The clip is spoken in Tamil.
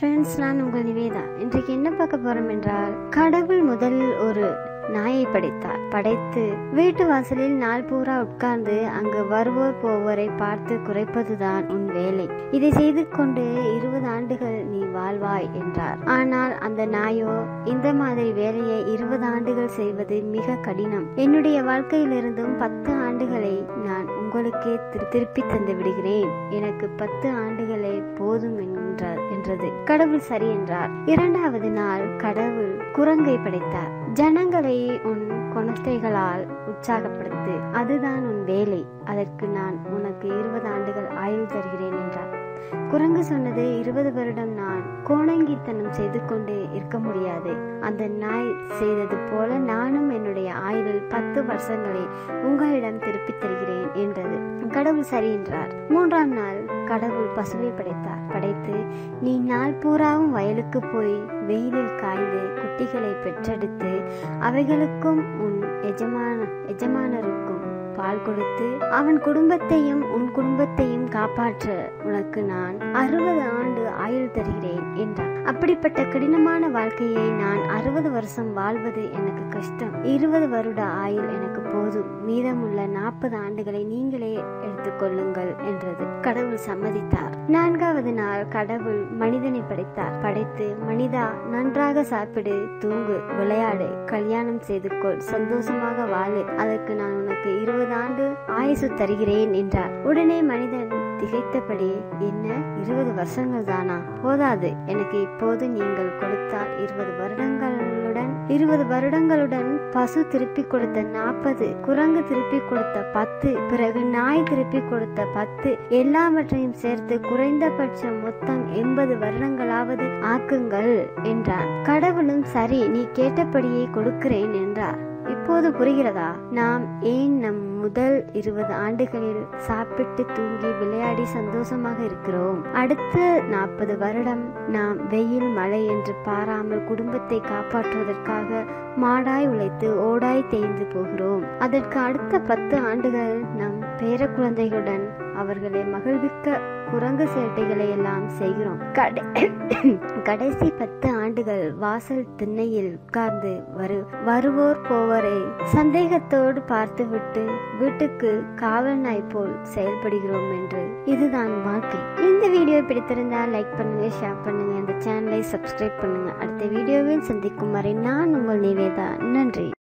ஃப்ரெண்ட்ஸ், நான் உங்கள் நிவேதா. இன்றைக்கு என்ன பார்க்க போறோம் என்றால், கடவுள் முதலில் ஒரு நாயை படைத்தார். படைத்து வீட்டு வாசலில் நாள் பூரா உட்கார்ந்து அங்கு வருவோர் போவோரை பார்த்து குறைப்பதுதான் உன் வேலை. இதை செய்து கொண்டு 20 ஆண்டுகள் நீ வாழ்வாய் என்றார். ஆனால் அந்த நாயோ, இந்த மாதிரி வேலையை 20 ஆண்டுகள் செய்வது மிக கடினம். என்னுடைய வாழ்க்கையிலிருந்தும் 10 ஆண்டுகளை நான் உங்களுக்கே திருப்பி தந்து விடுகிறேன். எனக்கு 10 ஆண்டுகளே போதும் என்றது. கடவுள் சரி என்றார். 2வது நாள் கடவுள் குரங்கை படைத்தார். ஜனங்களை உன் குணத்தைகளால் உற்சாகப்படுத்து, அதுதான் உன் வேலை. அதற்கு நான் உனக்கு 20 ஆண்டுகள் ஆயுள் தருகிறேன் என்றார். குரங்கு சொன்னது, 20 வருடம் நான் கோணங்கித்தனம் செய்து கொண்டு இருக்க முடியாது. அந்த நாய் செய்தது போல நானும் என்னுடைய ஆயுளில் 10 வருஷங்களை உங்களிடம் திருப்பி தருகிறேன் என்றது. கடவுள் சரி என்றார். 3ஆம் நாள் கடவுள் பசுவை படைத்தார். படைத்து, நீ நாள் பூராவும் வயலுக்கு போய் வெயிலில் காய்ந்து குட்டிகளை பெற்றெடுத்து அவைகளுக்கும் உன் எஜமானருக்கும் பால் கொடுத்து அவன் குடும்பத்தையும் உன் குடும்பத்தையும் காப்பாற்ற உனக்கு நான் 60 ஆண்டு ஆயுள் தருகிறேன் என்றார். அப்படிப்பட்ட கடினமான வாழ்க்கையை நான் 60 வருஷம் வாழ்வது எனக்கு கஷ்டம். 20 வருட ஆயுள் எனக்கு போதும். மீதமுள்ள 40 ஆண்டுகளை நீங்களே எடுத்துக்கொள்ளுங்கள் என்றது. கடவுள் சம்மதித்தார். 4வது நாள் கடவுள் மனிதனை படைத்தார். படைத்து, மனிதா, நன்றாக சாப்பிடு, தூங்கு, விளையாடு, கல்யாணம் செய்து கொள், சந்தோஷமாக வாழு. அதற்கு நான் உனக்கு 20 ஆண்டு ஆயுசு தருகிறேன் என்றார். உடனே மனிதன் திகைத்தபடி, என்ன 20 வருஷங்கள் தானா? போதாது. எனக்கு இப்போது நீங்கள் கொடுத்தால் 20 வருடங்களுடன் பசு திருப்பி கொடுத்த 40, குரங்கு திருப்பி கொடுத்த 10, பிறகு நாய் திருப்பி கொடுத்த 10, எல்லாவற்றையும் சேர்த்து குறைந்தபட்சம் மொத்தம் 80 வருடங்களாவது ஆக்குங்கள் என்றார். கடவுளும் சரி, நீ கேட்டபடியே கொடுக்கிறேன் என்றார். இப்போது புரிகிறதா நாம் ஏன் நம் முதல் 20 ஆண்டுகளில் சாப்பிட்டு தூங்கி விளையாடி சந்தோஷமாக இருக்கிறோம்? அடுத்த 40 வருடம் நாம் வெயில் மழை என்று பாராமல் குடும்பத்தை காப்பாற்றுவதற்காக மாடாய் உழைத்து ஓடாய் தேய்ந்து போகிறோம். அதற்கு அடுத்த 10 ஆண்டுகள் நம் பேர குழந்தைகளுடன் அவர்களை மகிழ்விக்க குரங்கு சேட்டைகளை எல்லாம் செய்கிறோம். கடைசி 10 ஆண்டுகள் வாசல் திண்ணையில் உட்கார்ந்து வருவோர் போவரை சந்தேகத்தோடு பார்த்துவிட்டு வீட்டுக்கு காவல் நாய் போல் செயல்படுகிறோம் என்று. இதுதான் வாழ்க்கை. இந்த வீடியோ பிடித்திருந்தால் லைக் பண்ணுங்க, ஷேர் பண்ணுங்க, இந்த சேனலை சப்ஸ்கிரைப் பண்ணுங்க. அடுத்த வீடியோவில் சந்திக்கும் வரை நான் உங்கள் நிவேதா. நன்றி.